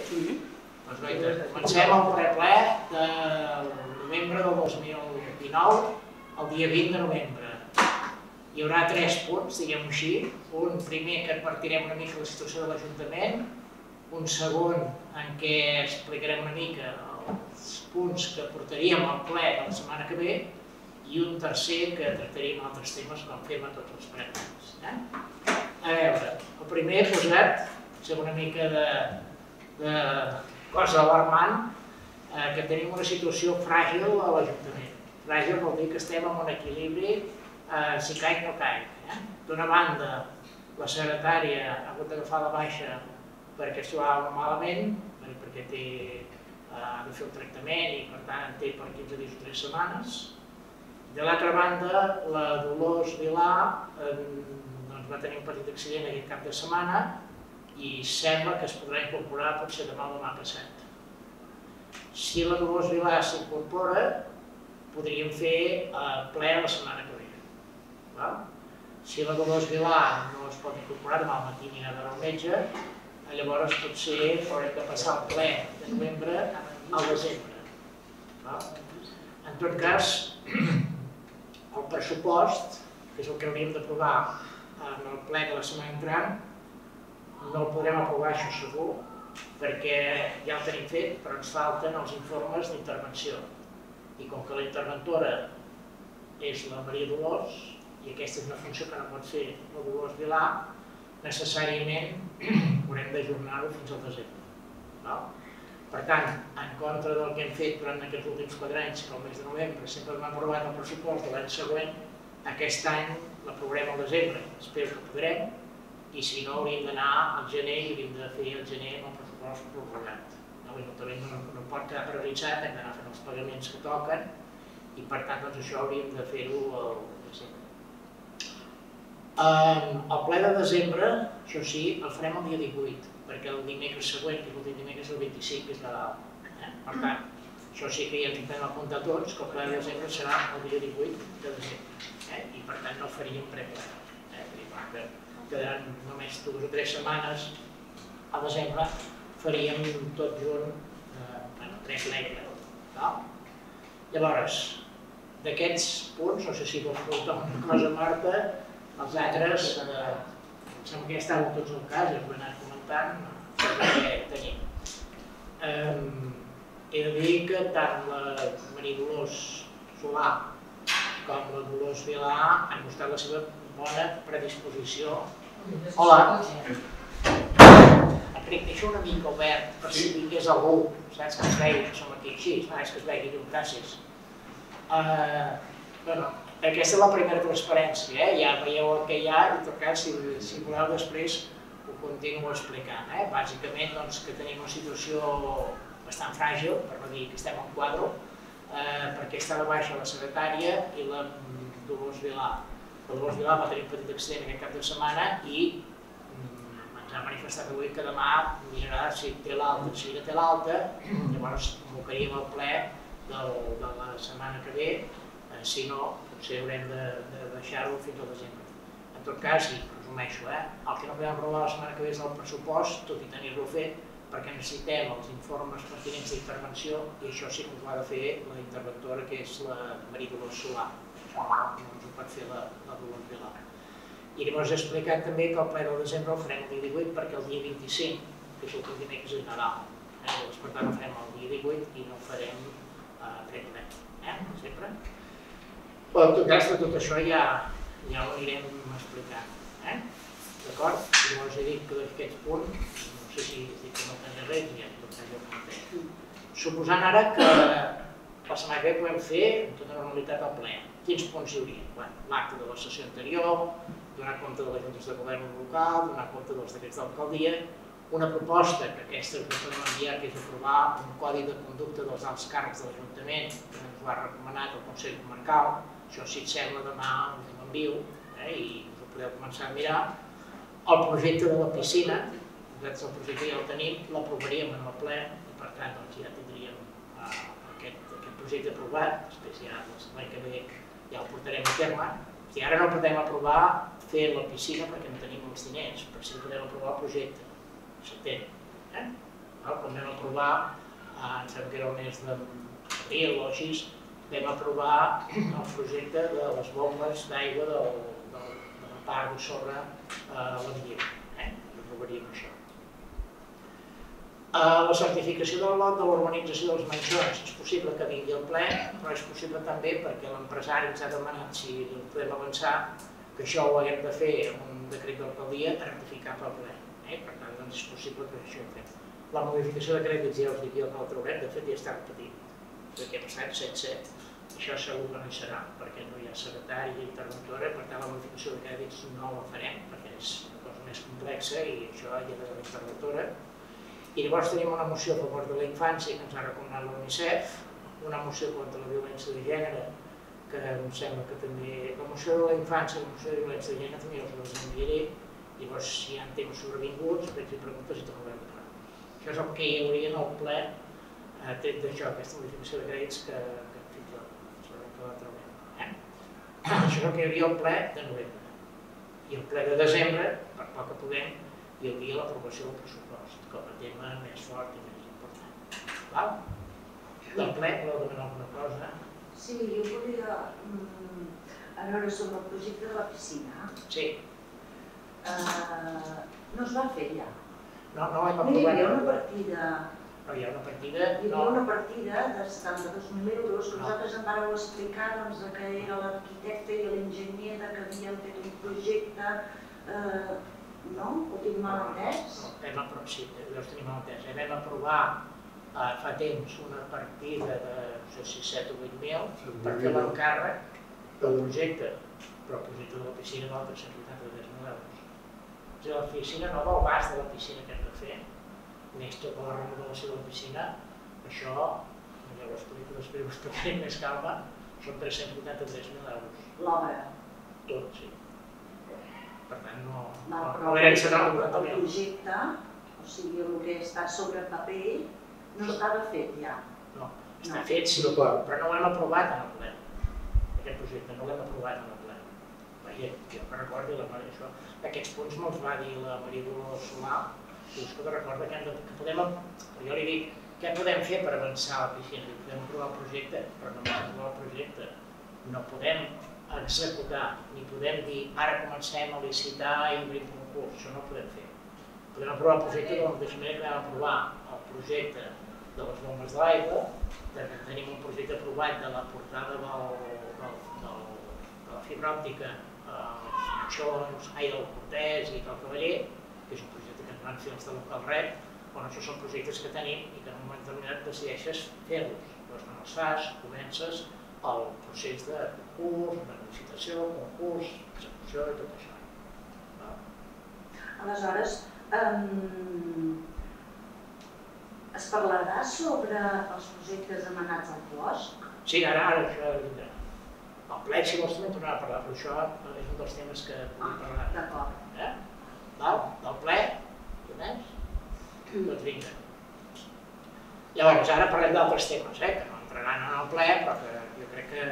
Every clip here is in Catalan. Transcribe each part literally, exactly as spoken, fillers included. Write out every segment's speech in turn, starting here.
Doncs guaita, comencem el preple del novembre del dos mil dinou, el dia vint de novembre. Hi haurà tres punts, diguem-ho així. Un primer que advertirem una mica la situació de l'Ajuntament, un segon en què explicarem una mica els punts que portaríem al ple de la setmana que ve i un tercer que tractaríem altres temes com fem a tots els pregons. A veure, el primer posat, potser una mica de cosa alarmant, que tenim una situació fràgil a l'Ajuntament. Fràgil vol dir que estem en un equilibri si caic no caic. D'una banda, la secretària ha hagut d'agafar la baixa perquè es trobava malament, perquè ha de fer el tractament i per tant té per quinze dies o tres setmanes. De l'altra banda, la Dolors Vilà va tenir un petit accident aquest cap de setmana i sembla que es podrà incorporar potser demà o demà passat. Si la Dolors Vilà s'incorpora, podríem fer ple la setmana que ve. Si la Dolors Vilà no es pot incorporar demà al matí ni anar al metge, llavors potser haurem de passar el ple de novembre al desembre. En tot cas, el pressupost, que és el que hauríem d'aprovar en el ple de la setmana entrant, no el podrem aprovar, això segur, perquè ja el tenim fet, però ens falten els informes d'intervenció. I com que la interventora és la Maria Dolors, i aquesta és una funció que no pot fer la Dolors Vilà, necessàriament haurem d'ajornar-ho fins al desembre. Per tant, en contra del que hem fet durant aquests últims quatre anys, que al mes de novembre sempre hem aprovat el pressupost de l'any següent, aquest any l'aprovarem al desembre, espero que podrem, i si no hauríem d'anar al gener i hauríem de fer el gener amb el pressupost prorrogat. L'Ajuntament no pot quedar paralitzat, hem d'anar fent els pagaments que toquen i per tant això hauríem de fer-ho al desembre. El ple de desembre, això sí, el farem el dia divuit, perquè el dimecres següent, que és l'últim dimecres, el vint-i-cinc, és Nadal. Per tant, això sí que ja ens hem apuntat tots, que el ple de desembre serà el dia divuit de desembre i per tant no faríem preple. Quedaran només dues o tres setmanes al desembre, faríem tot junt preple i ple. Llavors, d'aquests punts, no sé si vols preguntar una cosa, Marta, els altres, em sembla que ja estaven tots al cas, ja ho he anat comentant, perquè tenim. He de dir que tant la Maria Dolors Solà com la Dolors Vilà han mostrat la seva bona predisposició. Hola! Enric, deixa una mica obert per si vingués algú, saps que es vegi que som aquí així, és que es vegi llum, gràcies. Aquesta és la primera transparència, ja veieu el que hi ha i en tot cas, si voleu després ho continuo explicant. Bàsicament que tenim una situació bastant fràgil, per no dir que estem en quadre, perquè està de baixa la secretària i la Dolors Vilà. La Dolors Vilà va tenir un petit accident aquest cap de setmana i ens ha manifestat avui que demà mirarà si té l'alta. Si no té l'alta, llavors convocaríem el ple de la setmana que ve, si no, potser haurem de deixar-ho fins al desembre. En tot cas, i resumeixo, el que no podem aprovar la setmana que ve és el pressupost, tot i tenir-lo fet, perquè necessitem els informes pertinents d'intervenció i això sí que ho ha de fer la interventora, que és la Maria Dolors Solà. Això no ens ho pot fer la Dolors Vilà. I llavors he explicat també que el ple del desembre el farem el dia divuit perquè el dia vint-i-cinc, que és el que dimecres és Nadal. Per tant, el farem el dia divuit i no farem preple, sempre. En tot cas, de tot això ja ho anirem explicant. D'acord? Llavors he dit que d'aquests punts, no sé si dic que no tenia res, ja en tot cas ja ho comentei. Suposant ara que la setmana que ve podem fer amb tota normalitat el ple. Quins punts hi hauria? L'acte de la sessió anterior, donar compte de les juntes de govern local, donar compte dels decrets d'alcaldia, una proposta que aquesta us podem enviar, que és aprovar un codi de conducta dels alts càrrecs de l'Ajuntament, que ens ho ha recomanat el Consell Comarcal. Això, si et sembla, demà us ho envio i us ho podeu començar a mirar. El projecte de la piscina, nosaltres el projecte ja el tenim, l'aprovaríem en el ple i per tant ja tindríem aquest projecte aprovat, després ja l'any que ve ja el portarem a terme. Si ara no podem aprovar fer la piscina perquè no tenim els diners, però sí que podem aprovar el projecte, s'entén. Com vam aprovar, em sembla que era el mes d'abril o així, vam aprovar el projecte de les bombes d'aigua de la part de sorra a l'Anguil. Aprovaríem això. La certificació del lot de l'urbanització dels manxons és possible que vingui al ple, però és possible també perquè l'empresari ens ha demanat si podem avançar que això ho haguem de fer amb un decret d'alcaldia a rectificar pel ple. Per tant, doncs és possible que això ho fem. La modificació de crèdits ja us dic jo que la traurem, de fet ja està repetint. Perquè ha passat setze, això segur que no hi serà, perquè no hi ha secretari i interventora, per tant la modificació de crèdits no la farem, perquè és una cosa més complexa i això hi ha de la interventora. I llavors tenim una moció a favor de la infància que ens ha recomanat l'UNICEF, una moció contra la violència de gènere, que em sembla que també... La moció de la infància i la moció de violència de gènere també us les enviaré, llavors si hi ha temes sobrevinguts, veig i preguntes i tornarem a parlar. Això és el que hi hauria en el ple, tret d'això, aquesta modificació de crèdits que hem fet jo, sobre que la trobem. Això és el que hi hauria al ple de novembre. I el ple de desembre, per poc que puguem, hi hauria l'aprovació del pressupost, com a tema més fort i més important. Val? Del ple, voleu demanar alguna cosa? Sí, jo volia a veure sobre el projecte de la piscina. Sí. No es va fer ja? No, no hem aprovat. Hi havia una partida... No, hi ha una partida... Hi havia una partida de setanta-dos mil euros que nosaltres em vàreu explicar que era l'arquitecte i l'enginyer que havien fet un projecte. No? Ho tinc mal entès? No, sí, llavors tenim mal entès. Vam aprovar fa temps una partida de, no sé si set o vuit mil, per fer l'encàrrec del projecte, però el projecte de la piscina val tres-cents vuitanta-tres mil euros. O sigui, la piscina nova, el bast de la piscina que hem de fer, més tota la remodelació de la piscina, això, ja ho explico després, ho explicaré amb més calma, són tres-cents vuitanta-tres mil euros. L'obra? Tot, sí. Per tant, no... Però el projecte, o sigui, el que està sobre paper, no estava fet ja? No, està fet sí, però no l'hem aprovat en el ple. Aquest projecte no l'hem aprovat en el ple. Veia, jo que recordi la Maria, això, aquests punts me'ls va dir la Maria Dolors Solà, i escolta, recorda que podem... Jo li dic, què podem fer per avançar a la piscina? Podem aprovar el projecte, però no podem aprovar el projecte. No podem executar, ni podem dir ara comencem a licitar i obrir un concurs, això no ho podem fer. Podem aprovar el projecte de la mateixa manera que vam aprovar el projecte de les bombes de l'aigua, tenim un projecte aprovat de la portada de la fibra òptica als Manxons, ai del Cortès i del Cavaller, que és un projecte que ens van fer els de Local Red, on això són projectes que tenim i que en un moment determinat decideixes fer-los. Llavors no els fas, comences el procés de concurs, de licitació, concurs, execució i tot això. Aleshores, es parlarà sobre els projectes emanats al Puosc? Sí, ara això vindrà. El ple, si vols, també tornarà a parlar, però això és un dels temes que vull parlar. D'acord. Del ple, coneix? Doncs vinga. Llavors, ara parlem d'altres temes, que no entraran en el ple, però que jo crec que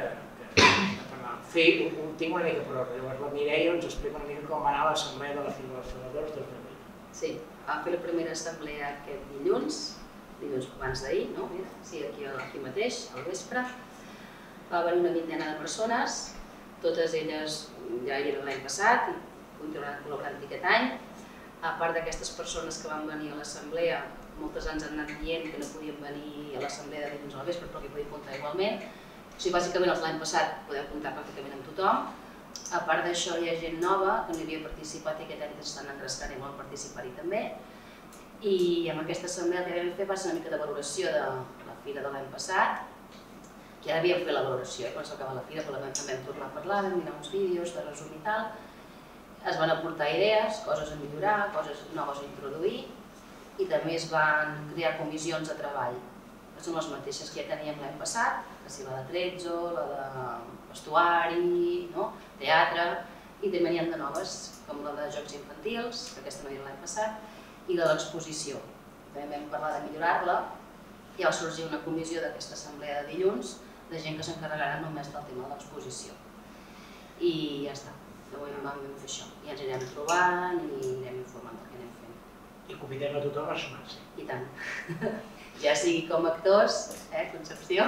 ho tinc una mica per ordre. Llavors la Mireia ens explica una mica com va anar l'assemblea de la Fira dels Salvadors dos mil vint. Sí, vam fer la primera assemblea aquest dilluns, dilluns abans d'ahir, no? Sí, aquí mateix, al vespre. Va venir una vintena de persones, totes elles ja hi eren l'any passat i continuaran col·laborant aquest any. A part d'aquestes persones que van venir a l'assemblea, moltes ens han anat dient que no podien venir a l'assemblea de dilluns al vespre, però que podien comptar igualment. O sigui, bàsicament, els l'any passat podem comptar pràcticament amb tothom. A part d'això, hi ha gent nova que no hi havia participat i aquest any estan engrescant i volen participar-hi també. I amb aquesta assemblea el que vam fer va ser una mica de valoració de la fira de l'any passat, que ja havíem fet la valoració, quan s'acaba la fira també vam tornar a parlar, vam mirar uns vídeos de resum i tal. Es van aportar idees, coses a millorar, coses noves a introduir i també es van crear comissions de treball. Són les mateixes que ja teníem l'any passat, que si la de Trezzo, la de vestuari, teatre, i també n'hi ha de noves, com la de jocs infantils, que aquesta no era l'any passat, i la l'exposició. També vam parlar de millorar-la i va sorgir una comissió d'aquesta assemblea de dilluns de gent que s'encarregarà només del tema de l'exposició. I ja està, avui vam fer això. I ens anirem trobant i anirem informant del que anem fent. I convidem a tothom a sumar-se. I tant. ja sigui com actors, eh, Concepció,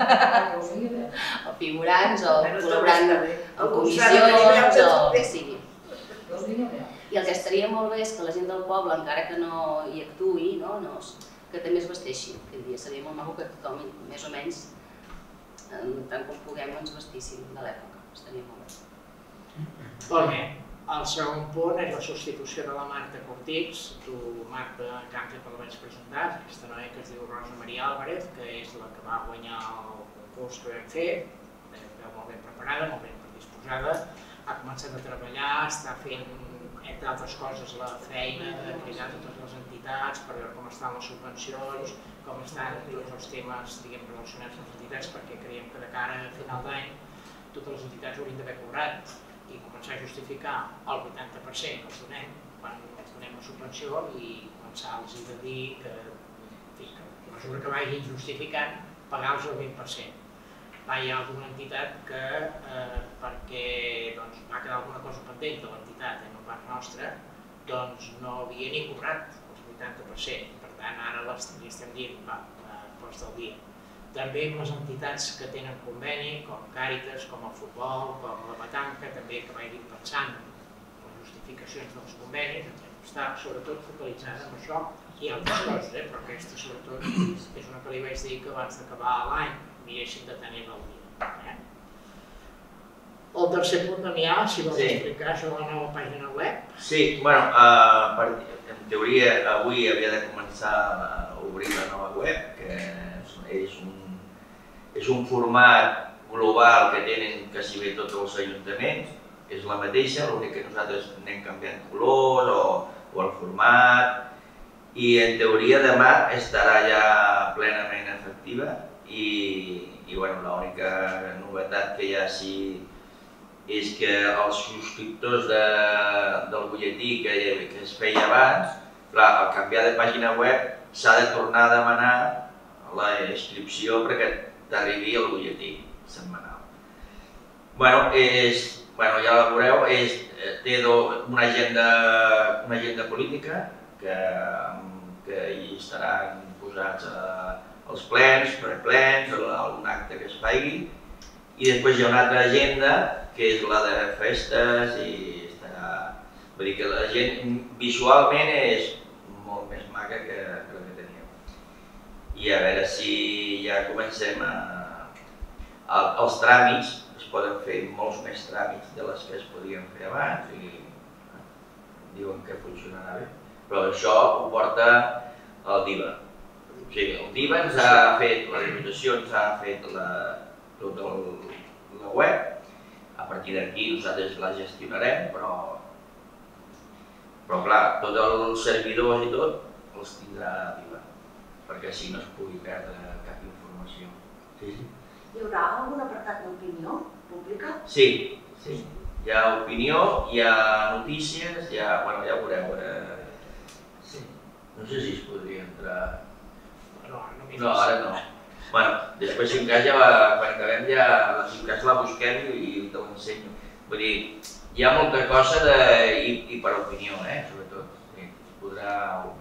o figurants, o col·laborant en comissions, o el que sigui. I el que estaria molt bé és que la gent del poble, encara que no hi actuï, que també es vesteixi. Seria molt maco que tothom, més o menys, tant com puguem, ens vestíssim de l'època. Estaria molt bé. Molt bé. El segon punt és la substitució de la Marta Cortix. Tu, Marta, que antes me la vaig presentar, aquesta noia que es diu Rosa Maria Álvarez, que és la que va guanyar el concurs que vam fer, veu molt ben preparada, molt ben predisposada, ha començat a treballar, està fent, entre altres coses, la feina de cridar totes les entitats per veure com estan les subvencions, com estan tots els temes relacionats amb les entitats, perquè creiem que de cara a final d'any totes les entitats haurien d'haver cobrat i començar a justificar el vuitanta per cent que els donem quan els donem la subvenció i començar-los a dir que, a mesura que vagin justificant, pagar-los el vint per cent. Hi ha alguna entitat que, perquè va quedar alguna cosa pendent de l'entitat en part nostra, doncs no havia ni cobrat el vuitanta per cent. Per tant, ara li estem dient, va, posta al dia. També amb les entitats que tenen conveni, com Càritas, com el futbol, com la petanca, també que vagin pensant en les justificacions dels convenis, està sobretot focalitzada en això i altres coses, però aquesta sobretot és una que li vaig dir que abans d'acabar l'any miressin de tenir-la al dia. El tercer punt no n'hi ha, si vols explicar això de la nova pàgina web. Sí, bueno, en teoria avui havia de començar a obrir la nova web, que és un format global que tenen quasi bé tots els ajuntaments, és la mateixa, l'únic que nosaltres anem canviant colors o el format, i en teoria demà estarà ja plenament efectiva i l'única novetat que hi ha és que els subscriptors del butlletí que es feia abans, al canviar de pàgina web s'ha de tornar a demanar la inscripció perquè t'arribi el butlletí setmanal. Bé, ja la veureu, té una agenda política que hi estaran posats els plens, preplens, algun acte que es faci, i després hi ha una altra agenda que és la de festes i estarà... Vull dir que la gent visualment és molt més maca que la que teníem. I a veure si ja comencem a... Els tràmits, es poden fer molts més tràmits de les que es podien fer abans i diuen que funcionarà bé. Però això ho porta el D I V A. O sigui, el D I V A ens ha fet, la Diputació ens ha fet tota la web. A partir d'aquí nosaltres la gestionarem, però però clar, tots els servidors i tot els tindrà D I V A, perquè així no es pugui perdre cap informació. Hi haurà algun apartat d'opinió pública? Sí, sí. Hi ha opinió, hi ha notícies, hi ha... Bueno, ja ho veureu. No sé si es podria entrar... No, ara no. Bueno, després si en cas ja, quan acabem ja, si en cas la busquem i te l'ensenyo. Vull dir, hi ha molta cosa i per opinió, eh, sobretot. Es podrà...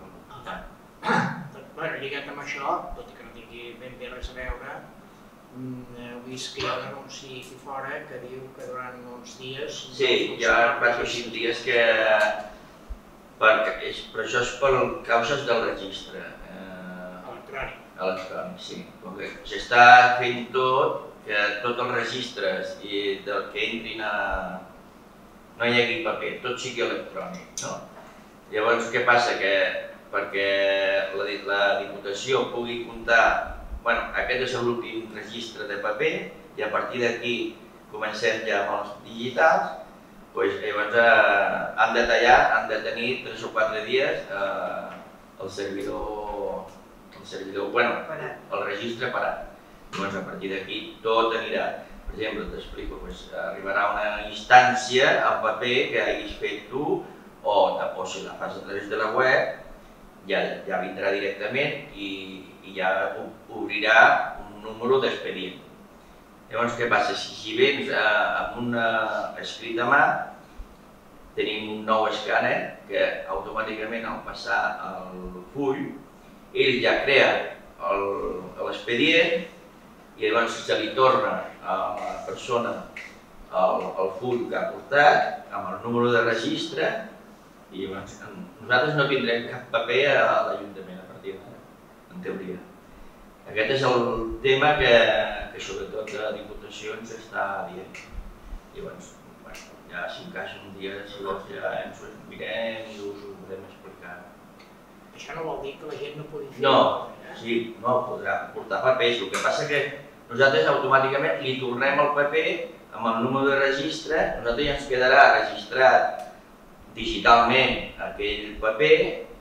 Bueno, lligat amb això, tot i que no tingui ben bé res a veure, heu vist que hi ha un anunci aquí fora que diu que durant uns dies... Sí, hi ha quatre o cinc dies que... Però això és per causes del registre. Electrònic. Electrònic, sí. Com que s'està fent tot, que tots els registres i del que entrin a... no hi hagi paper, tot sigui electrònic, no? Llavors, què passa? Que perquè la Diputació pugui comptar... Bueno, aquest és l'últim registre de paper i a partir d'aquí comencem ja amb els digitals. Llavors han de tallar, han de tenir tres o quatre dies el servidor, bueno, el registre parat. Llavors a partir d'aquí tot anirà. Per exemple, t'explico, arribarà una instància en paper que hagis fet tu o si la fas a través de la web ja vindrà directament i ja obrirà un número d'expedient. Llavors, què passa? Si vens amb un escrit a mà, tenim un nou escàner que automàticament al passar el full, ell ja crea l'expedient i llavors se li torna a la persona el full que ha portat amb el número de registre i nosaltres no tindrem cap paper a l'Ajuntament a partir d'ara, en teoria. Aquest és el tema que sobretot la Diputació ens està dient. I llavors, ja si encaixa un dia, si vols ja ens ho mirem i us ho podem explicar. Això no vol dir que la gent no pugui fer... No, sí, no, podrà portar papers. El que passa que nosaltres automàticament li tornem el paper amb el número de registre, nosaltres ja ens quedarà registrat digitalment aquell paper,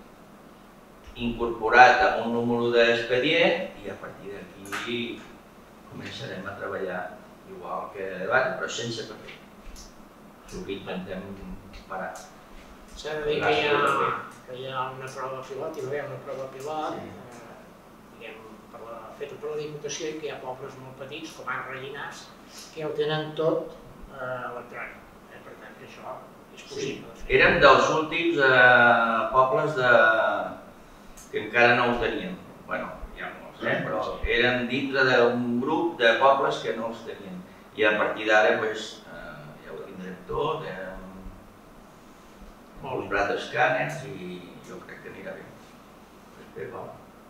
incorporat amb un número d'expedient i a partir d'aquí començarem a treballar igual que abans, però sense paper. És el que intentem parar. S'ha de dir que hi ha, que hi ha una prova pilot, hi va haver una prova pilot, diguem, feta per la Diputació i que hi ha pobles molt petits, com ara Rellinars, que ja ho tenen tot electrònic. Per tant, que això és possible. Érem dels últims pobles que encara no ho tenien. Bé, hi ha molts, però eren dintre d'un grup de pobles que no els tenien. I a partir d'ara ja ho tindrem tot, hem comprat escàners i jo crec que anirà bé. Espero.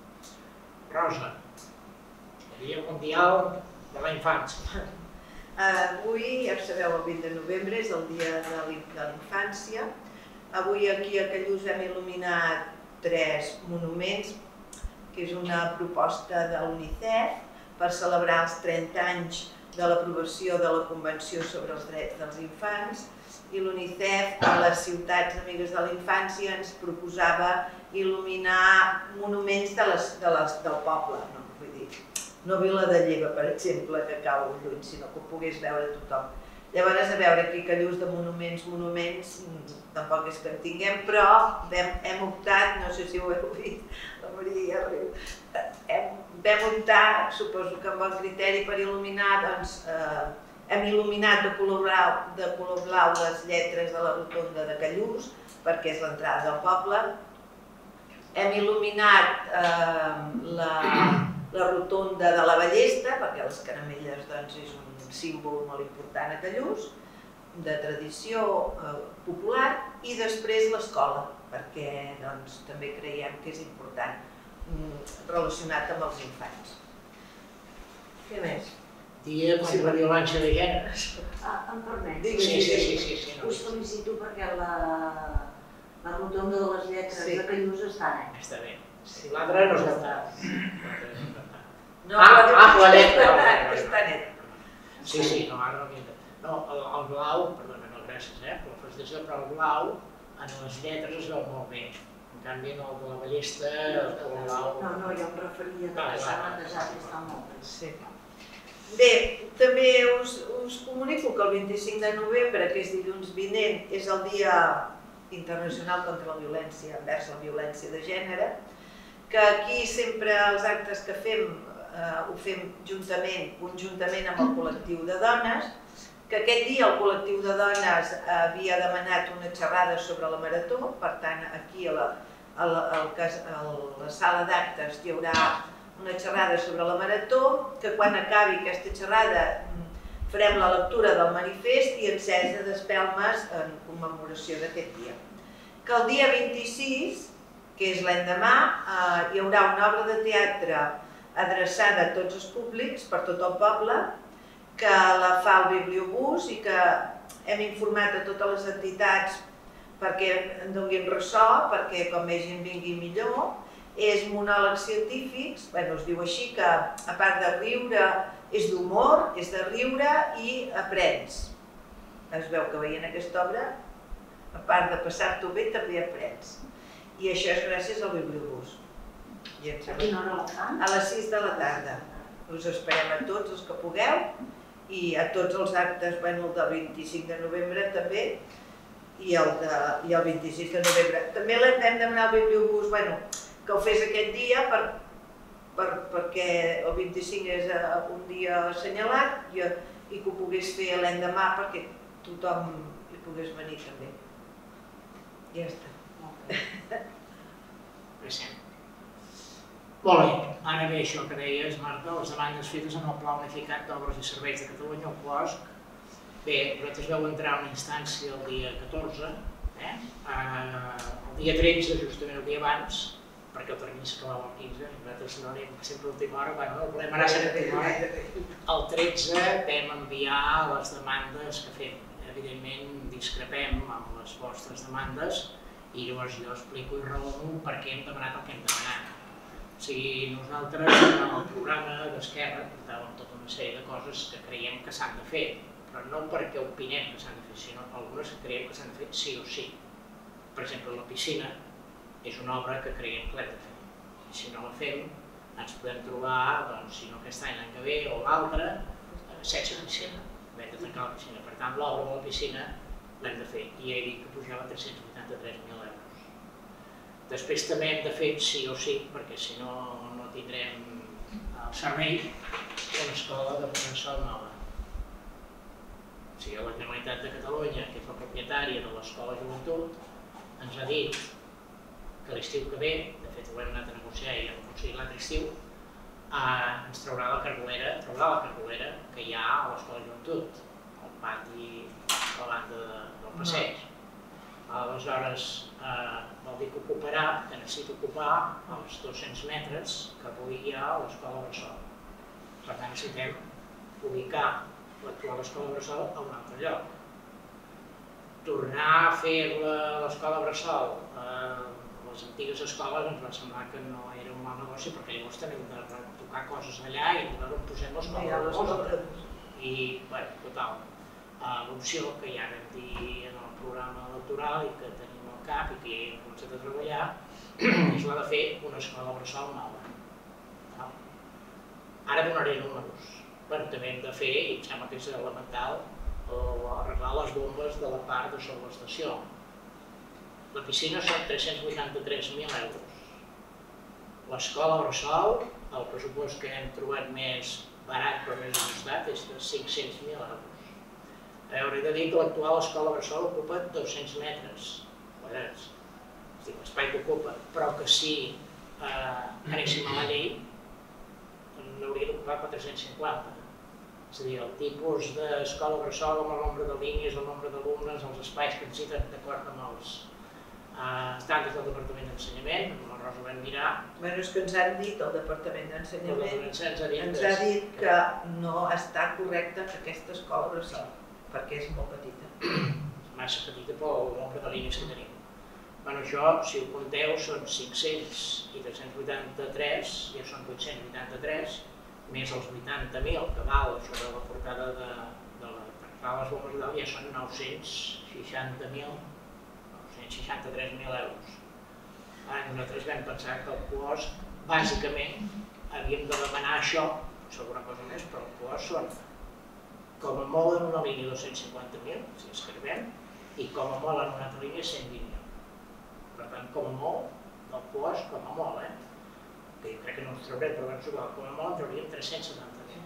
Rosa, el Dia Mundial de la Infància. Avui, ja ho sabeu, el vint de novembre és el Dia de la Infància. Avui aquí a Callús hem il·luminat tres monuments, que és una proposta de l'UNICEF per celebrar els trenta anys de l'aprovació de la Convenció sobre els Drets dels Infants, i l'UNICEF a les ciutats amigues de la infància ens proposava il·luminar monuments del poble, vull dir, no Vila de Lleva, per exemple, que cau lluny, sinó que ho pogués veure tothom. Llavors, a veure, aquí a Callús de monuments, monuments, tampoc és que en tinguem, però hem optat, no sé si ho heu vist, la Maria riu, vam optar, suposo que amb bon criteri, per il·luminar, doncs, hem il·luminat de color blau les lletres de la rotonda de Callús, perquè és l'entrada del poble. Hem il·luminat la rotonda de la Ballesta, perquè les caramelles és un símbol molt important a Callús, de tradició popular, i després l'escola, perquè també creiem que és important, relacionat amb els infants. Què més? Dia contra la violència de gènere. Em permet? Sí, sí, sí. Us felicito perquè la rotonda de les lletres de Callús està net. Està bé. L'altre no està. No, la lletra està net. Sí, sí, no, ara no m'hi entenc. No, el blau, perdona, no, gràcies, eh, però la felicitació, però el blau en les lletres es veu molt bé. En canvi, en el de la Ballesta, el color blau... No, no, jo em referia que s'ha netejat i està molt bé. Sí. Bé, també us comunico que el vint-i-cinc de novembre, que és dilluns vinent, és el Dia Internacional contra la Violència envers la Violència de Gènere, que aquí sempre els actes que fem ho fem juntament, conjuntament amb el col·lectiu de dones, que aquest dia el col·lectiu de dones havia demanat una xerrada sobre la marató, per tant, aquí a la sala d'actes hi haurà una xerrada sobre la marató, que quan acabi aquesta xerrada farem la lectura del manifest i encesa d'espelmes en commemoració d'aquest dia. Que el dia vint-i-sis, que és l'endemà, hi haurà una obra de teatre adreçada a tots els públics, per tot el poble, que la fa el Bibliobús i que hem informat a totes les entitats perquè en donin ressò, perquè com més gent vingui millor. És monòlegs científics, es diu així, que a part de riure és d'humor, és de riure i aprens. Es veu que veient aquesta obra, a part de passar-t'ho bé, també aprens. I això és gràcies al Bibliobús. A quina hora la fan? A les sis de la tarda. Us esperem a tots els que pugueu i a tots els actes, el del vint-i-cinc de novembre també i el vint-i-sis de novembre. També vam demanar al Bibliobús que ho fes aquest dia perquè el vint-i-cinc és un dia assenyalat i que ho pogués fer l'endemà perquè tothom hi pogués venir també. Ja està. Molt bé. ara bé, això que deies, Marta, les demandes fetes en el Pla Unificat d'Obres i Serveis de Catalunya, el P O S C. Bé, vosaltres vau entrar a una instància el dia catorze, eh? el dia tretze, justament el dia abans, perquè el termini s'acabava el quinze, i nosaltres no anem sempre a última hora, bueno, no volem anar sempre a última hora. El tretze vam enviar les demandes que fem. Evidentment discrepem amb les vostres demandes i llavors jo explico i raono per què hem demanat el que hem demanat. O sigui, nosaltres en el programa d'Esquerra portàvem tota una sèrie de coses que creiem que s'han de fer, però no perquè opinem que s'han de fer, sinó algunes que creiem que s'han de fer sí o sí. Per exemple, la piscina és una obra que creiem que l'hem de fer. I si no la fem, ens podem trobar, doncs, si no aquest any, l'any que ve o l'altre, sense piscina. Hem de tancar la piscina. Per tant, l'obra de la piscina l'hem de fer. I he dit que pujava tres-cents vuitanta-tres mil euros. Després també hem de fer sí o sí, perquè si no, no tindrem el servei una escola de bressol nova. O sigui, la Generalitat de Catalunya, que és la propietària de l'Escola Joventut, ens ha dit que l'estiu que ve, de fet ho hem anat a negociar i hem aconseguit l'altre estiu, ens traurà la cargolera, traurà la cargolera que hi ha a l'Escola Joventut, al pati a la banda del passeig. Aleshores, vol dir que ocuparà, que necessita ocupar els dos-cents metres que avui hi ha a l'Escola Bressol. Per tant, necessitem ubicar l'actual Escola Bressol a un altre lloc. Tornar a fer l'Escola Bressol, les antigues escoles ens va semblar que no era un mal negoci perquè llavors tenim de retocar coses allà i veure on posem l'Escola Bressol. I, bé, total, l'opció que ja vam dir en el programa electoral i que tenim al cap i que ja hem començat a treballar és la de fer una escola bressol nova. Ara donaré números. També hem de fer, i em sembla que és elemental, arreglar les bombes de la part de sobre l'estació. La piscina són tres-cents vuitanta-tres mil euros. L'escola bressol, el pressupost que hem trobat més barat però més ajustat és de cinc-cents mil euros. Hauré de dir que l'actual escola bressol ocupa dos-cents metres quadrats. És dir, l'espai que ocupa, però que si anéssim a la llei n'hauria d'ocupar quatre-cents cinquanta. És a dir, el tipus d'escola bressol amb el nombre de línies, el nombre d'alumnes, els espais que necessiten d'acord amb els estàndards del Departament d'Ensenyament, amb la Rosa ho vam mirar. Bé, és que ens han dit, el Departament d'Ensenyament, Ens ha ens ha dit que no està correcta aquesta escola bressol, perquè és molt petita. És massa petita pel nombre de línies que tenim. Bé, això, si ho compteu, són cinc-cents i tres-cents vuitanta-tres, ja són vuit-cents vuitanta-tres, més els vuitanta mil que val això de la portada de les bombes i tal, ja són nou-cents seixanta mil, nou-cents seixanta-tres mil euros. Nosaltres vam pensar que el P O S, bàsicament, havíem de demanar això, segona cosa més, però el P O S són com a molt en una línia dos-cents cinquanta mil, si escrivem, i com a molt en una altra línia cent vint mil. Per tant, com a molt, del P O S, com a molt, eh? Que jo crec que no ens traurem, però ens igual, com a molt en trauríem tres-cents setanta mil.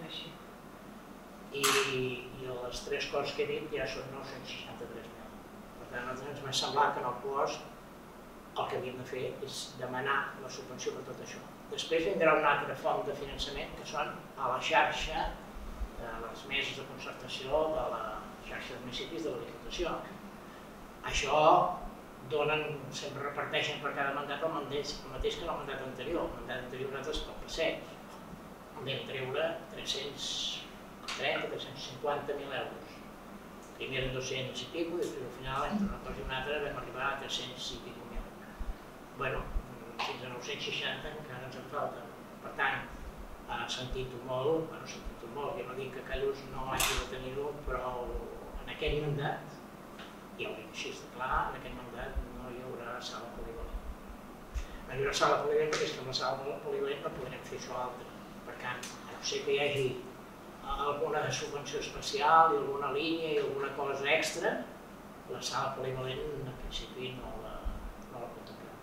I les tres coses que he dit ja són nou-cents seixanta-tres mil. Per tant, a nosaltres ens va semblar que en el P O S el que havíem de fer és demanar la subvenció per tot això. Després vindrà una altra font de finançament que són a la xarxa de les meses de concertació de la xarxa de municipis de la Diputació. Això donen, sempre reparteixen per cada mandat el mateix que en el mandat anterior. El mandat anterior nosaltres pel passeig vam treure tres-cents trenta a tres-cents cinquanta mil euros. Primer eren dos-cents i pico i després al final, entre una cosa i una altra, vam arribar a tres-cents i pico mil. Bé, fins a nou-cents seixanta encara ens en falten. Per tant, sentit-ho molt, bueno, sentit-ho molt, jo no dic que Callús no hagi de tenir-ho, però en aquest mandat, i ho dic així de clar, en aquest mandat no hi haurà sala polivalent. No hi haurà sala polivalent perquè és que amb la sala polivalent no podrem fer això altre. Per tant, a no ser que hi hagi alguna subvenció especial i alguna línia i alguna cosa extra, la sala polivalent en principi no la contemplem.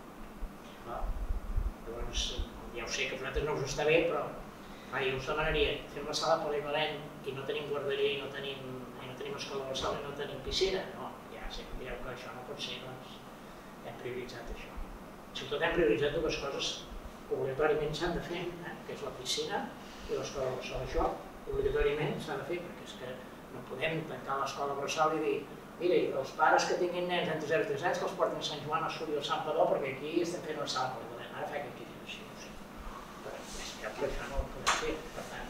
Llavors, ja ho sé que a vosaltres no us està bé, però jo us demanaria, fem la sala polivalent i no tenim guarderia i no tenim escola bressol i no tenim piscina, no. Si em direu que això no pot ser, doncs hem prioritzat això. Sobretot hem prioritzat dues coses que obligatòriament s'han de fer, que és la piscina i l'escola bressol. Això obligatòriament s'ha de fer, perquè és que no podem tancar l'escola bressol i dir mira, els pares que tinguin nens entre zero i tres anys que els portin a Sant Joan, a Súria o a Sant Padó, perquè aquí estem fent una sala polivalent. Ara fa que aquí així, no sé. Però és que això no ho podem fer, per tant...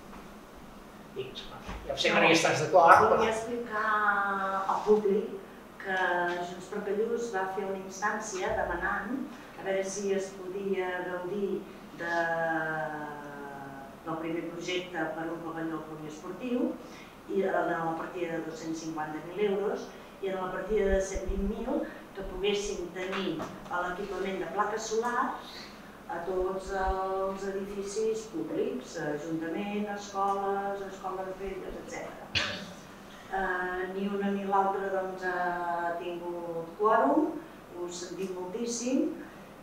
Ja sé que no hi estàs d'acord, però... Volia explicar al públic que Junts per Callús va fer una instància demanant a veure si es podia gaudir del primer projecte per un pavelló poliesportiu i en la partida de dos-cents cinquanta mil euros i en la partida de cent vint mil que poguessin tenir l'equipament de plaques solars a tots els edificis públics, ajuntament, escoles, escoles velles, etcètera. Ni una ni l'altra doncs ha tingut quòrum, ho sentim moltíssim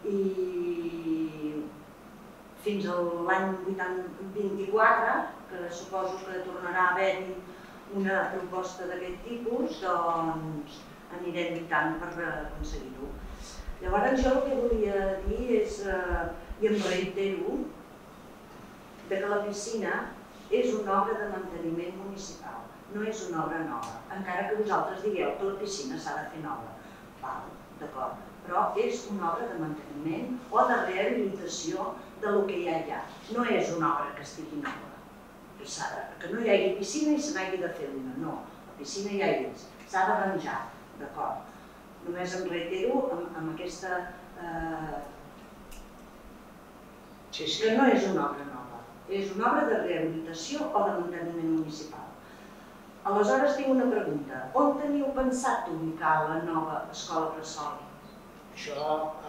i fins a l'any vint-i-quatre, que suposo que tornarà a haver-hi una proposta d'aquest tipus, doncs anirem lluitant per aconseguir-ho. Llavors jo el que volia dir és, i em reitero, que la piscina és una obra de manteniment municipal, no és una obra nova, encara que vosaltres digueu que la piscina s'ha de fer nova. Val, d'acord, però és una obra de manteniment o de rehabilitació del que ja hi ha. No és una obra que estigui nova, que no hi hagi piscina i se n'hagi de fer una, no. La piscina ja hi és, s'ha d'arranjar, d'acord. Només em reitero amb aquesta... que no és una obra nova, és una obra de rehabilitació o de manteniment municipal. Aleshores tinc una pregunta. On teniu pensat ubicar la nova escola bressol? Això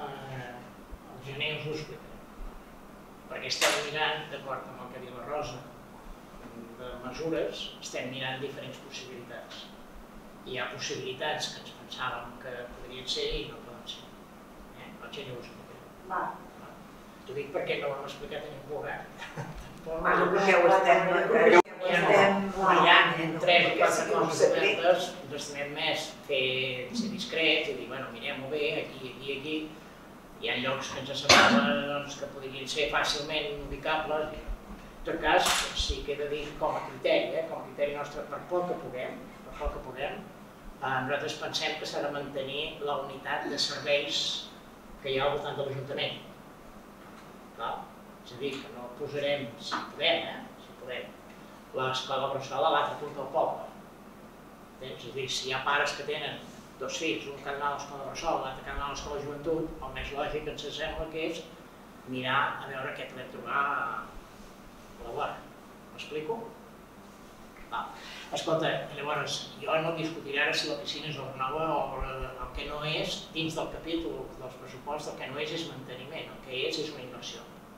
al gener us ho explicaré. Perquè estem mirant, d'acord amb el que diu la Rosa, de mesures, estem mirant diferents possibilitats. Hi ha possibilitats que ens pensàvem que podrien ser i no poden ser. Al gener us ho explicaré. Va. T'ho dic perquè no ho hem explicat a ningú, eh? Bueno, perquè ho estem... Ballant en tres o quatre coses obertes, ens estimem més fer ser discrets i dir, bueno, mirem-ho bé, aquí, aquí, aquí. Hi ha llocs que ens semblava que podrien ser fàcilment ubicables. En tot cas, sí que he de dir com a criteri, com a criteri nostre, per poc que puguem, per poc que puguem, nosaltres pensem que s'ha de mantenir la unitat de serveis que hi ha al voltant de l'Ajuntament. És a dir, que no posarem, si podem, si podem, l'escola bressol a l'altre punt del poble. És a dir, si hi ha pares que tenen dos fills, un que ha d'anar a l'escola bressol, l'altre que ha d'anar a l'escola joventut, el més lògic ens sembla que és mirar a veure què podem trobar a la vora. M'explico? Escolta, llavors, jo no discutiré ara si la piscina és obra nova o el que no és, dins del capítol dels pressupostos, el que no és és manteniment, el que és és una inversió.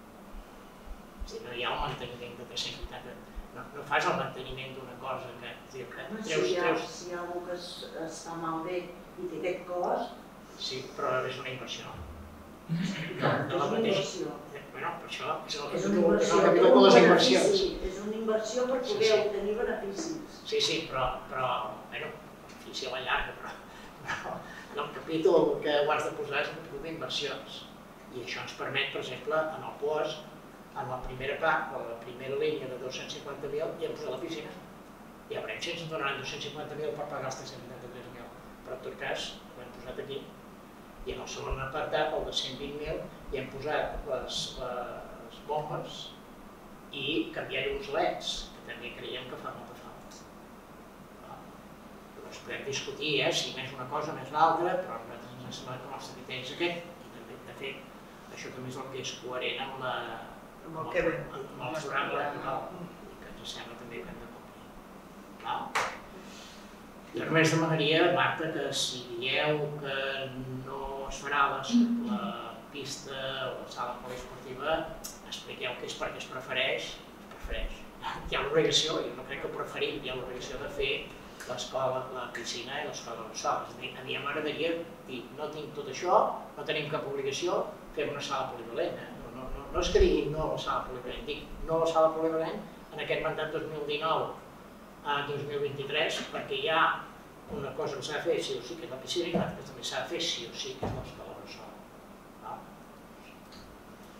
És a dir, no hi ha un manteniment de tres-cents vuitanta, no fas el manteniment d'una cosa que... Si hi ha algú que es fa malbé i té aquest cost... Sí, però és una inversió. És una inversió. Bueno, per això és el capítol de les inversions. És una inversió per poder obtenir beneficis. Sí, sí, però, bueno, benefici a la llarga, però en el capítol que ho has de posar és un capítol d'inversions. I això ens permet, per exemple, en el P O S, en la primera part, o la primera línia de dos-cents cinquanta mil, ja hem posat la piscina. Ja veurem si ens donaran dos-cents cinquanta mil per pagar els tres-cents vuitanta-tres mil, però en tot cas ho hem posat aquí. I en el segon apartat, el de cent vint mil, hi hem posat les bombes i canviar-hi uns leds, que també creiem que fa molta falta. Llavors podem discutir si més una cosa més l'altra, però a nosaltres ens ha semblat que el nostre criteri és aquest. I de fet, això també és el que és coherent amb el programa electoral, que ens sembla també que hem de complir. Jo només demanaria, Marta, que si dieu que no es farà la pista o la sala poliesportiva, expliqueu que és perquè es prefereix, es prefereix. Hi ha l'obligació, jo no crec que ho preferim, hi ha l'obligació de fer l'escola, la piscina i l'escola bressol. És a dir, a mi m'agradaria dir, no tinc tot això, no tenim cap obligació, fem una sala polivalent. No és que digui no a la sala polivalent, dic no a la sala polivalent en aquest mandat dos mil dinou a dos mil vint-i-tres, perquè hi ha una cosa que s'ha de fer sí o sí, que és la piscina, i una altra que també s'ha de fer sí o sí, que és l'escola bressol.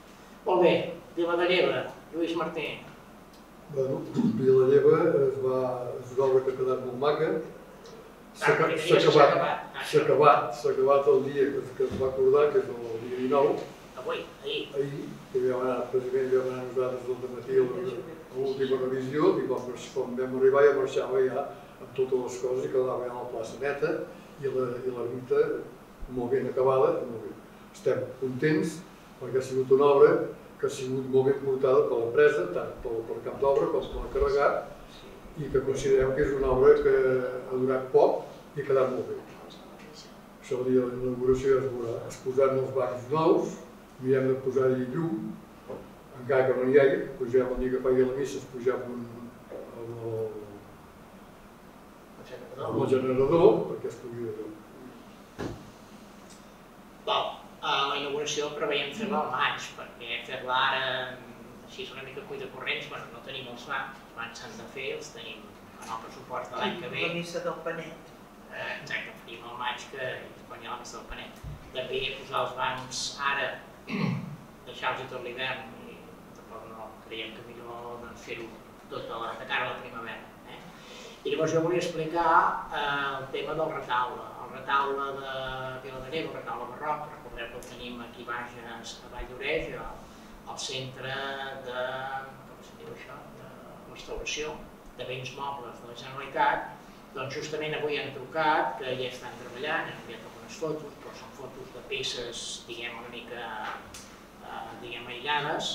Molt bé, Viladelleva, Lluís Martí. Bueno, Viladelleva es va, és una obra que ha quedat molt maca. S'ha acabat, s'ha acabat, s'ha acabat el dia que es va acordar, que és el dia dinou. Avui, ahir. Ahir, que vam anar, president, vam anar nosaltres al dematí a l'última revisió i quan, quan vam arribar ja marxava ja amb totes les coses i quedava ja a la plaça neta i l'ermita molt ben acabada i molt bé. Estem contents perquè ha sigut una obra que ha sigut molt ben portada per l'empresa, tant pel camp d'obra com per l'encarregat, i que considerem que és una obra que ha durat poc i ha quedat molt bé. Això el dia de l'inauguració es veurà, es posaran els bancs nous, mirem de posar-hi llum, encara que no n'hi hagi, pugem el dia que faci la missa, es pugem amb el generador perquè es pugui de llum. Val, la inauguració preveiem fer-la al maig, perquè fer-la ara així és una mica cuida corrents, bueno, no tenim els bancs, els bancs s'han de fer, els tenim en el pressupost de l'any que ve. La missa del Panet. Exacte, faríem al maig que quan hi ha la missa del Panet. També posar els bancs ara, deixar-los tot l'hivern, i tampoc no creiem que millor fer-ho tot de cara a la primavera. I llavors jo volia explicar el tema del retaule. El retaule de Viladelleva, el retaule barroc, recordeu que el tenim aquí baix a Vall d'Oreix, al centre de, com se diu això, de restauració de béns mobles de la Generalitat. Doncs justament avui han trucat que ja estan treballant, han enviat algunes fotos, però són fotos de peces, diguem, una mica, diguem, aïllades.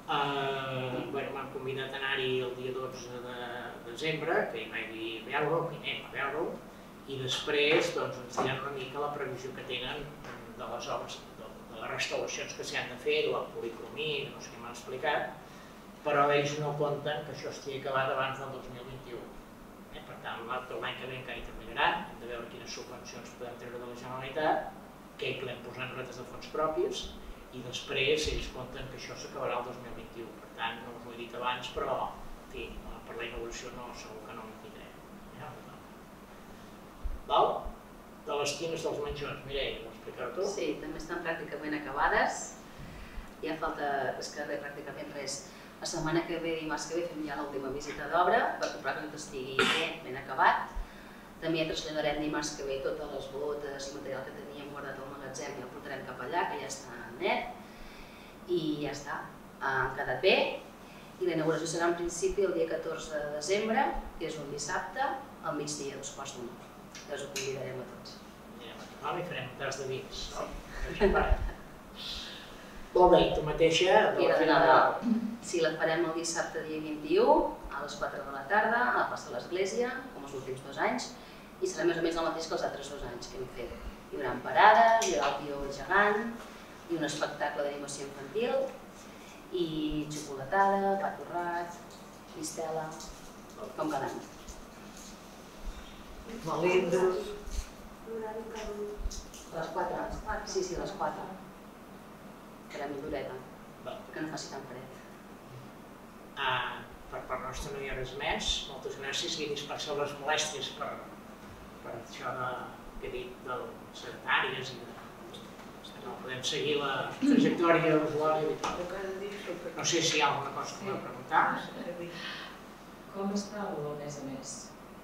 M'han convidat a anar-hi el dia dotze de desembre, que hi vagi a veure-ho, que hi anem a veure-ho, i després ens diran una mica la previsió que tenen de les obres, de les restauracions que s'hi han de fer, de la policromia, no sé què m'han explicat, però ells no compten que això estigui acabat abans del dos mil vint-i-u. Per tant, l'any que ve encara hi treballaran, hem de veure quines subvencions podem treure de la Generalitat, què hi podem posar en retes de fons propis, i després ells compten que això s'acabarà el dos mil vint-i-u. Per tant, no us ho he dit abans, però en fi, per la inauguració no, segur que no m'hi tindrem. Val? De les tines dels menjons, Mireia, ho explicareu tu? Sí, també estan pràcticament acabades. Ja falta, és que res, pràcticament res. La setmana que ve, dimarts que ve, fem ja l'última visita d'obra per comprar que tot estigui ben, ben acabat. També traslladarem dimarts que ve totes les botes i material que teníem guardat al magatzem i el portarem cap allà, que ja està net. I ja està, han quedat bé. I la inauguració serà en principi el dia catorze de desembre, que és un dissabte, al migdia, dos quarts d'una. Ja us ho convidarem a tots. Val, i farem un tas de vins, no? Molt bé, tu mateixa, de la Fira de Nadal. Sí, la farem el dissabte dia vint-i-u, a les quatre de la tarda, a la plaça de l'Església, com els últims dos anys, i serà més o menys el mateix que els altres dos anys que hem fet. Hi haurà parades, hi haurà el tió gegant, i un espectacle d'animació infantil, i xocolatada, pa torrat, mistela, com cada any. Melindros. A les quatre? Sí, sí, a les quatre. Farem una dureta, perquè no faci tan fred. Per part nostra no hi ha res més. Moltes gràcies i dispenseu les molèsties per això que he dit dels secretàries i que no podem seguir la trajectòria usuària habitual. No sé si hi ha alguna cosa que m'heu preguntar. Com està el mes a mes?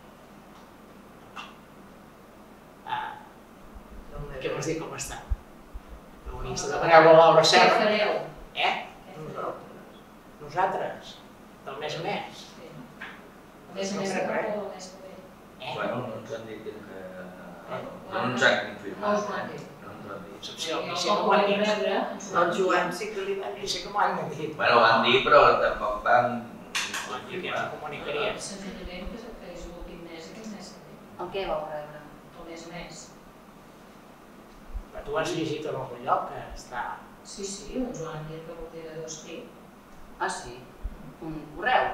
Què vols dir com està? L'unista de Breu a Laura Serra. Què fareu? Eh? Nosaltres. Del mes a mes. El mes a mes que va o el mes que ve? Bueno, no ens han dit que... No ens han confirmat. No us ho han dit. No ens han dit. Excepció, mi sí que m'ho han dit. El Joan sí que li va dir. Mi sí que m'ho han dit. Bueno, ho han dit, però tampoc van... Van dir que ens ho comunicarien. Senzillament que és l'últim mes, aquest mes que ve. El què vau rebre? El mes a mes. Però tu has llegit en algun lloc que està... Sí, sí, el Joan diu que vol dir de dos escrit. Ah, sí? Un correu?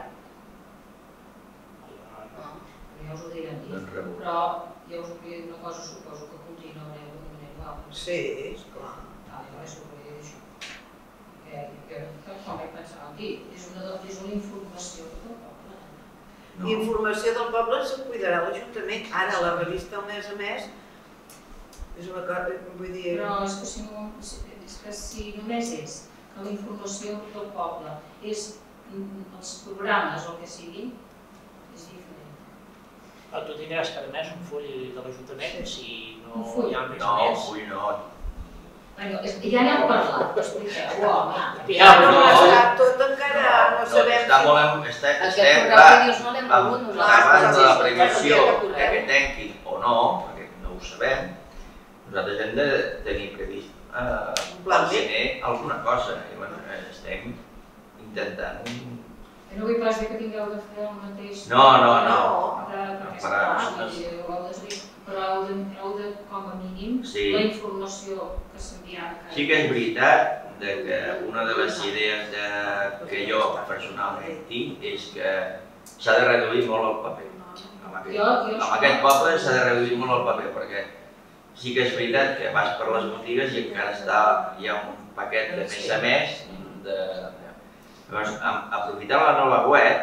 Ja us ho diran dir. Doncs rebut. Però ja us vull dir una cosa, suposo que continuareu d'una manera o altra. Sí, esclar. Ah, jo això ho vull dir això. Que com he pensat aquí, és una informació de tot el poble. Informació del poble se'n cuidarà l'Ajuntament. Ara la revista el mes a mes és una cosa, vull dir... Però és que si, no, és que si només és que de la informació del poble. És els programes o el que siguin, és diferent. Ah, tu tindràs cada mes un full de l'Ajuntament, si no Un full? hi ha més No, o més. full no. Bueno, és- ja n'heu parlat, expliqueu, home. Ja no no. està tot encara, no sabem Està si... molt... en- Està, Aquest estem, correu clar, que dius no l'hem rebut amb- nosaltres. abans de la Francisco, previsió per que correu. que tanquin o no, perquè no ho sabem, nosaltres hem de tenir previst eh, Un pla al B. gener alguna cosa. I bueno, estem intentant... No vull pas dir que tingueu de fer el mateix... No, no, no. Perquè, no, esclar, no, vull dir, heu de dir, però heu de, heu de, com a mínim, Sí. la informació que s'enviarà cada Sí que és veritat de que una de les idees de, que jo personalment tinc és que s'ha de reduir molt el paper. Amb aquest, Jo- jo amb això- aquest poble s'ha de reduir molt el paper perquè sí que és veritat que vas per les botigues i encara està, hi ha un paquet de mes a mes de... Llavors, amb- aprofitant la nova web,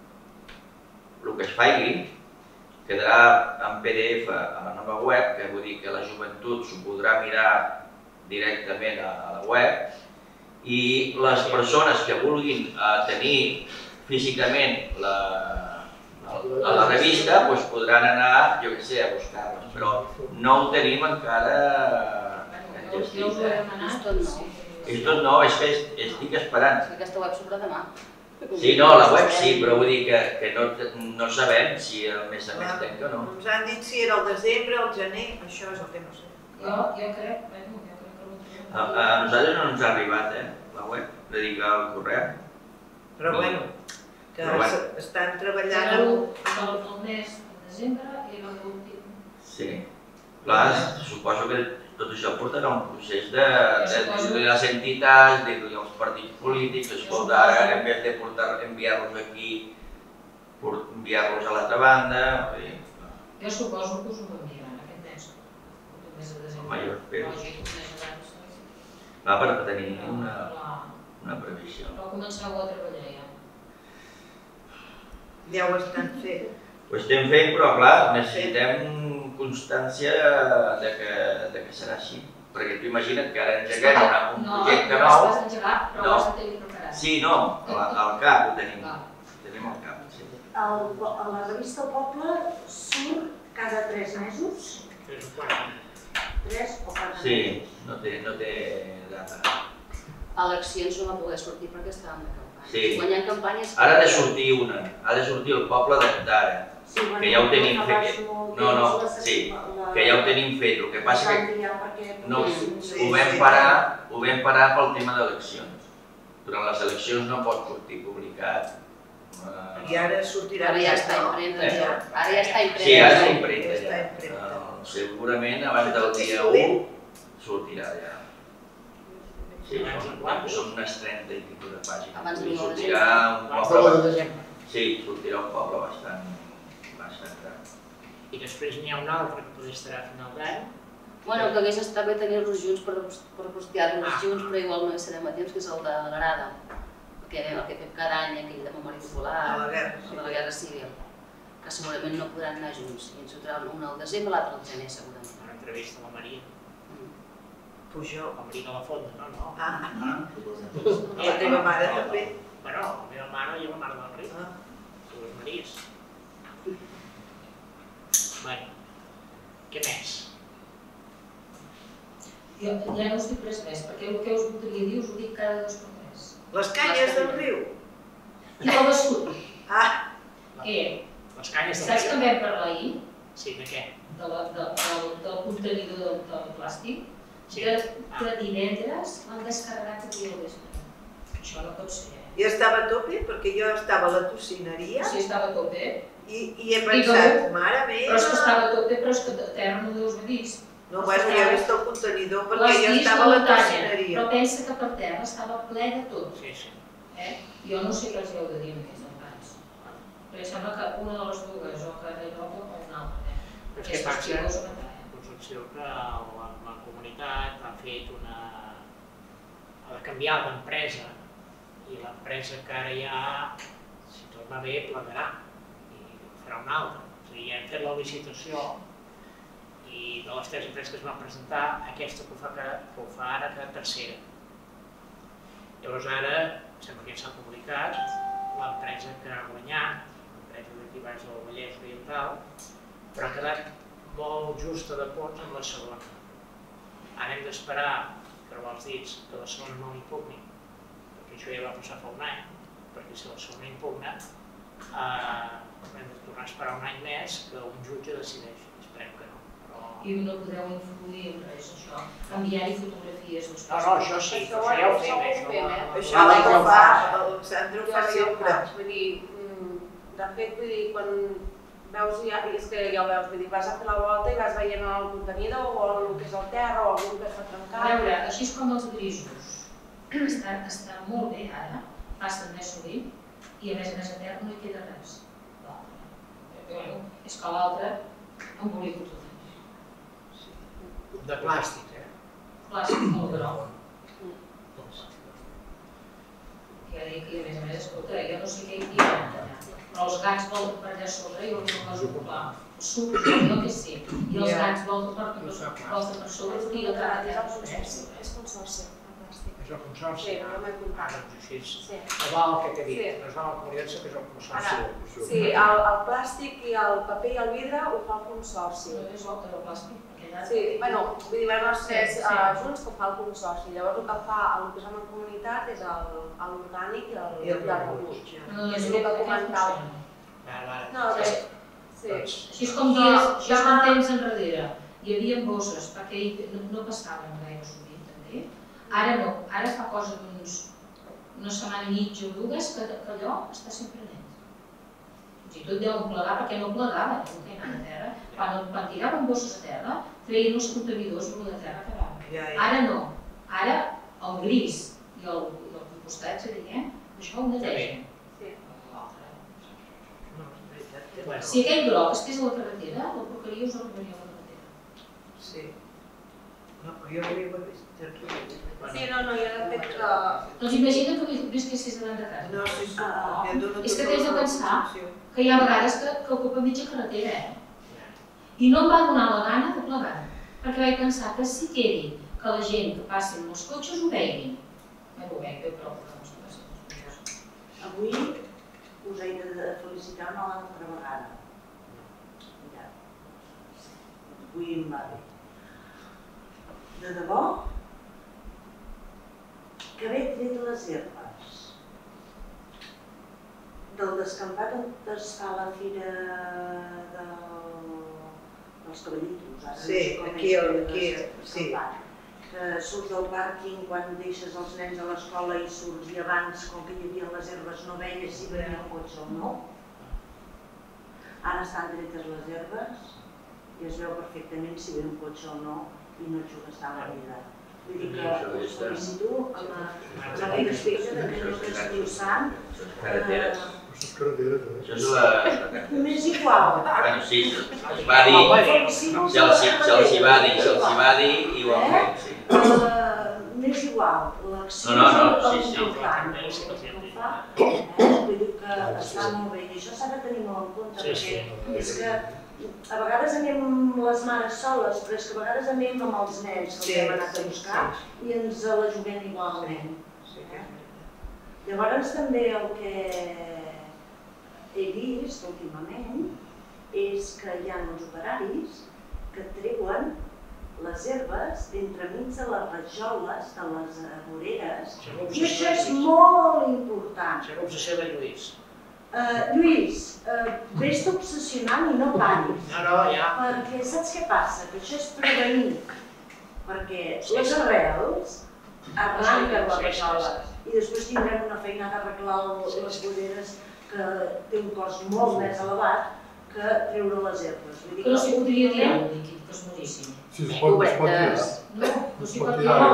el que es faci quedarà en P D F a la nova web, que vull dir que la joventut s'ho podrà mirar directament a, a la web, i les persones que vulguin eh, tenir físicament la, la, la revista doncs podran anar, jo què sé, a buscar-les, però no ho tenim encara Jo us ho he demanat. Tot no. sí. És tot no, és que est- estic esperant. Aquesta web s'obre demà. Sí, no, la web sí, però vull dir que, que no, no sabem si el mes a mes tanca o no. Ens han dit si era el desembre, el gener, això és el que no sé. Jo, jo crec, bueno, jo crec que l'últim... A, a nosaltres no ens ha arribat, eh, la web, de dir que el correu. Però No. bueno, que Però bueno. s- estan treballant Era amb... el, el mes de desembre i l'últim. Sí. Clar, suposo que tot això portarà un procés de, de dir-li a les entitats, dir-li als partits polítics, escolta, ara en vez de portar, enviar-los aquí, por- enviar-los a l'altra banda, vull dir, Jo suposo que us ho enviaran aquest mes. El mes de desembre. Home, jo espero. Lògic, un mes abans. va per tenir una, Clar, una previsió. però començau a treballar ja. Ja ho estan fent. Ho estem fent, però clar, necessitem constància de que, de que serà així. Perquè tu imagina't que ara engeguem una, un No, projecte no nou. has pas engegar, però No. ho has de tenir preparat. Sí, no, al, al cap ho tenim. Clar. Ho tenim al cap, sí. El, a la revista El Poble surt cada tres mesos, Tres o quatre. tres o quatre Sí, mesos. no té, no té data. Eleccions no va poder sortir perquè estàvem de campanya. Sí. Quan hi ha campanyes... Ara ha de sortir una, ha de sortir el poble de- d'ara, Sí, bueno, que ja ho tenim fa fet. molt No, no, temps la- sí, la- que ja ho tenim fet. El que passa la que van triar perquè no, poguéssim- Sí, ho vam sí. parar, ho vam parar pel tema d'eleccions. Durant les eleccions no pot sortir publicat. eh, I ara sortirà Ara ja aviat, està no? impremta, Eh? ja. Ara ja està impremta. Sí, ara està impremta Ja està ja. impremta. Eh, Segurament abans del dia u sortirà ja. Sí, són, són unes trenta i pico de pàgines. Abans Vull dir, de sortirà un Abans poble... de desembre. Sí, sortirà un poble bastant, bastant gran. I després n'hi ha un altre que potser estarà a final d'any. Bueno, que hagués estat bé tenir-los junts per, per postejar-los Ah. junts, però igual no hi serem a temps, que és el de l'Arada, que, el que fem cada any, aquell de memòria popular, A la guerra el de la Guerra Civil, que segurament no podran anar junts, i ens ho trauran un al desembre, l'altre al gener, segurament. Una entrevista a la Maria. Mm. Pujol. La Maria de la Fonda, no? No. Ah, Eh, la teva mare també. Bueno, la meva mare i la mare del Riu. Ah. Dues Maries. Bueno, què més? Jo ja no us dic res més, perquè el que us voldria dir us ho dic cada dos per tres. Les canyes del riu. I com es surt? Ah, Què? Les canyes del Saps que Riu? en vam parlar ahir? Sí, de què? De la, de, del, del contenidor del, del plàstic? Sí. Que, que divendres l'han descarregat avui al vespre. Això no pot ser, eh? jo estava a tope perquè jo estava a la tocineria Sí, estava a tope, i, i he pensat, mare però és que meva, estava a tope, però és que a terra no deus haver vist. no, bueno, ja he vist el contenidor perquè L'has jo vist estava a la talla, tocineria. però pensa que per terra estava ple de tot. Sí, sí. Eh? Jo no sé què els heu de dir amb aquests encants. Perquè sembla que una de les dues, o que era allò o una altra. Eh? És que Aquesta passa, sí que us ho matarà. Concepció que la, la comunitat ha fet una... ha de canviar d'empresa i l'empresa que ara hi ha, si tot va bé, plegarà i farà una altra. O sigui, ja hem fet la licitació i de les tres empreses que es van presentar, aquesta que ho fa, que, que ho fa ara que tercera. Llavors ara, sembla que ja s'ha publicat, l'empresa que ha guanyat, l'empresa d'aquí baix del Vallès Oriental, però ha quedat molt justa de punts amb la segona. Ara hem d'esperar, creuar els dits, que la segona no l'impugni, perquè això ja va passar fa un any, perquè si la segona impugna, hem de tornar a esperar un any més que un jutge decideixi. Esperem que no. I no podeu influir en res, això? Enviar-hi fotografies dels No, no, això sí, això ja ho fem, això. Això ho fa, l'Alexandre ho fa sempre. Vull dir, de fet, vull dir, quan veus, és que ja ho veus, vull dir, vas a fer la volta i vas veient el contenidor o el que és el terra o algun que està trencat. A veure, així és com els grisos. Està molt bé ara, passen més sovint i a més a més a terra no hi queda res. És que l'altre embolica tot. De plàstic, eh? Plàstic molt groc. Ja dic que a més a més, escolta, jo no sé què hi ha allà, però els gats volten per allà sobre i els poso clar. Suc, jo què sé, i els gats volten per sobre i el gat allà sobre. És consorci. És el consorci? Sí, no m'he comptat. Ah, doncs així. No val el que t'he dit, no es va a la comunitat, que és el consorci. Sí, el plàstic i el paper i el vidre ho fa el consorci. No és l'altre del plàstic? Sí, bueno, vull dir, vam els tres junts que fa el consorci. Llavors el que fa el que som en comunitat és l'orgànic i el de rebuig. I és el que comentava. No, sí. Així és com temps enrere. Hi havia bosses perquè no passaven gaire sovint també. Ara no, ara fa cosa d'uns una setmana i mitja o dues que allò està sempre net. Fins i tot deuen plegar perquè no plegaven, no tenen a terra. Quan tiraven bosses a terra, feien els contenidors i de terra quedaven. Ara no, ara el gris i el compostatge, diguem, això ho netegen. Si aquell groc estigués a la carretera, la porqueria us arribaria a la carretera. Sí. No, però jo havia vist aquí. Sí, no, no, jo de fet que... Doncs imagina que visquessis davant de casa. No, sí, sí. És que tens de pensar que hi ha vegades que ocupa mitja carretera, eh? I no em va donar la gana de plegar, perquè vaig pensar que si quedi que la gent que passi amb els cotxes ho veguin. No ho veig, però no s'ho passa. Avui us he de felicitar una altra vegada. Ja. Avui em va bé. De debò, que haver tret les herbes del descampat on es fa la fira dels cavallitos, ara no sé com és el descampat, que surts del pàrquing quan deixes els nens a l'escola i surts i abans, com que hi havia les herbes, no veies si venia el cotxe o no. Ara estan tretes les herbes i es veu perfectament si ve un cotxe o no i no ets on està la vida. Vull dir que us felicito amb la meva expectació de que no que es diu sant. Carreteres. Això és carretera, eh? Això és la... M'és igual. Bueno, sí, es va dir, se'ls hi va dir, se'ls hi va dir i ho han fet, sí. M'és igual, l'acció No, no, no, sí, és sí. important, el que ho fa, vull dir que està molt bé i això s'ha de tenir molt en compte, perquè és que a vegades anem les mares soles, però és que a vegades anem amb els nens que els hem anat a buscar i ens la juguem igualment. Llavors també el que he vist últimament és que hi ha uns operaris que treuen les herbes d'entremig de les rajoles, de les voreres, i això és molt important. Això és l'obsessió de Lluís. Lluís, vés-te obsessionant i no paris. No, no, ja. Perquè saps què passa? Que això és prevenir. Perquè les arrels arranquen les rajoles i després tindrem una feina d'arreglar les voreres que té un cost molt més elevat que treure les herbes. Però s'hi podria tirar un líquid, que és boníssim. Sí, es pot tirar. No, no s'hi pot tirar.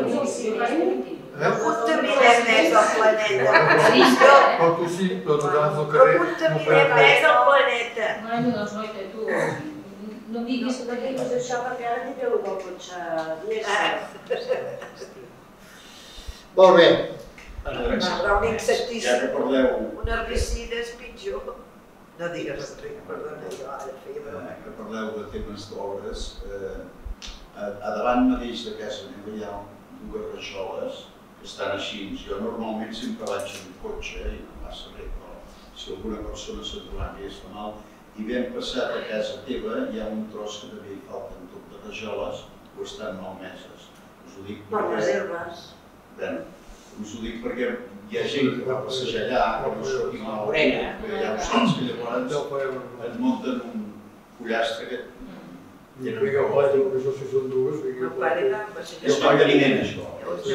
No contaminem més el planeta. Però tu sí, però tu vas al carrer... No contaminem més el planeta. Bueno, doncs noita, tu no em diguis que diguis això perquè ara t'hi treu del cotxe més. Molt bé. Però un insecticida, un herbicida és pitjor. No digues Enric, perdona, jo ara feia broma. Que parleu de temes d'obres, a davant mateix de casa meva hi ha dues rajoles estan així. Jo normalment sempre vaig en cotxe i no passa res, però si alguna persona se'n troba que es fa mal, i ben passat a casa teva hi ha un tros que també hi falten tot de rajoles o estan malmeses. Us ho dic Per perquè... les herbes. Bé, us ho dic perquè hi ha gent que va passejar allà, que no sóc qui mal, que ja ho saps que llavors et munten un pollastre que... Vinga, plato, que això si són dues, vinga, plato. És manteniment, això.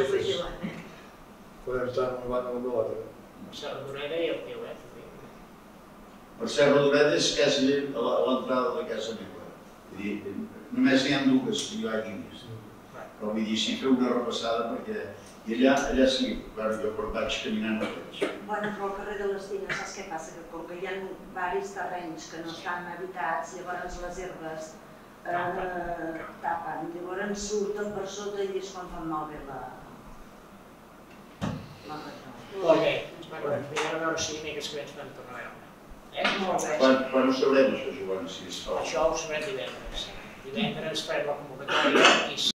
Podem estar en una banda o en l'altra. Mercè Rodoreda i el teu, eh? Mercè Rodoreda és quasi a l'entrada de casa meva. Vull dir, només n'hi ha dues que jo hagi vist. Però vull dir, si feu una repassada perquè... I allà, allà sí, clar, jo quan vaig caminant no veig. Bueno, però al carrer de les Tines, saps què passa? Que com que hi ha diversos terrenys que no estan habitats, llavors les herbes eh, tapen, llavors surten per sota i és quan fan malbé la... la rajola. Molt bé, bueno, ens veiem a veure si dimecres que ens vam tornar a veure. Eh? Molt bé. Quan, quan ho sabrem això, Joan, si es fa? Això ho sabrem divendres. Divendres farem la convocatòria